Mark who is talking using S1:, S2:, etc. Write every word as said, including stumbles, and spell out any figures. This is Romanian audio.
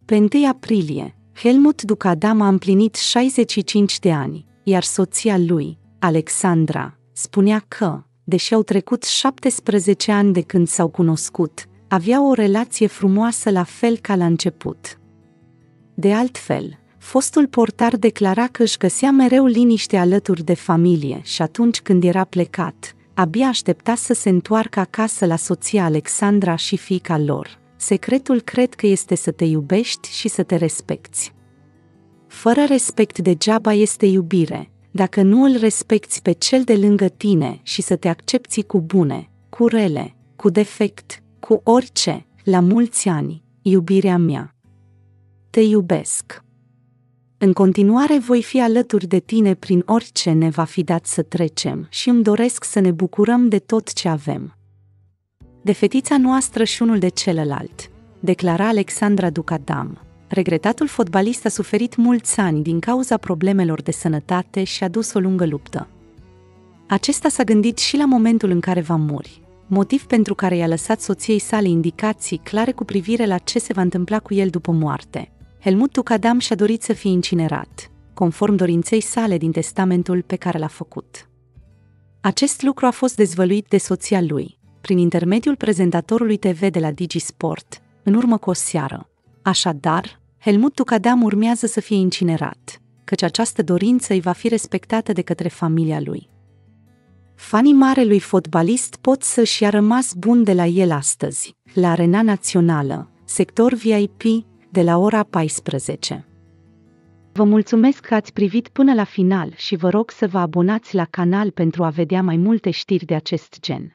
S1: Pe întâi aprilie, Helmut Ducadam a împlinit șaizeci și cinci de ani, iar soția lui, Alexandra, spunea că, deși au trecut șaptesprezece ani de când s-au cunoscut, aveau o relație frumoasă la fel ca la început. De altfel, fostul portar declara că își găsea mereu liniște alături de familie și atunci când era plecat, abia aștepta să se întoarcă acasă la soția Alexandra și fiica lor. Secretul cred că este să te iubești și să te respecti. Fără respect degeaba este iubire, dacă nu îl respecti pe cel de lângă tine și să te accepti cu bune, cu rele, cu defect, cu orice, la mulți ani, iubirea mea. Te iubesc. În continuare voi fi alături de tine prin orice ne va fi dat să trecem și îmi doresc să ne bucurăm de tot ce avem. De fetița noastră și unul de celălalt, declara Alexandra Ducadam. Regretatul fotbalist a suferit mulți ani din cauza problemelor de sănătate și a dus o lungă luptă. Acesta s-a gândit și la momentul în care va muri, motiv pentru care i-a lăsat soției sale indicații clare cu privire la ce se va întâmpla cu el după moarte. Helmut Ducadam și-a dorit să fie incinerat, conform dorinței sale din testamentul pe care l-a făcut. Acest lucru a fost dezvăluit de soția lui, prin intermediul prezentatorului T V de la DigiSport, în urmă cu o seară. Așadar, Helmut Ducadam urmează să fie incinerat, căci această dorință îi va fi respectată de către familia lui. Fanii marelui fotbalist pot să-și ia rămas bun de la el astăzi, la Arena Națională, sector V I P, de la ora paisprezece. Vă mulțumesc că ați privit până la final și vă rog să vă abonați la canal pentru a vedea mai multe știri de acest gen.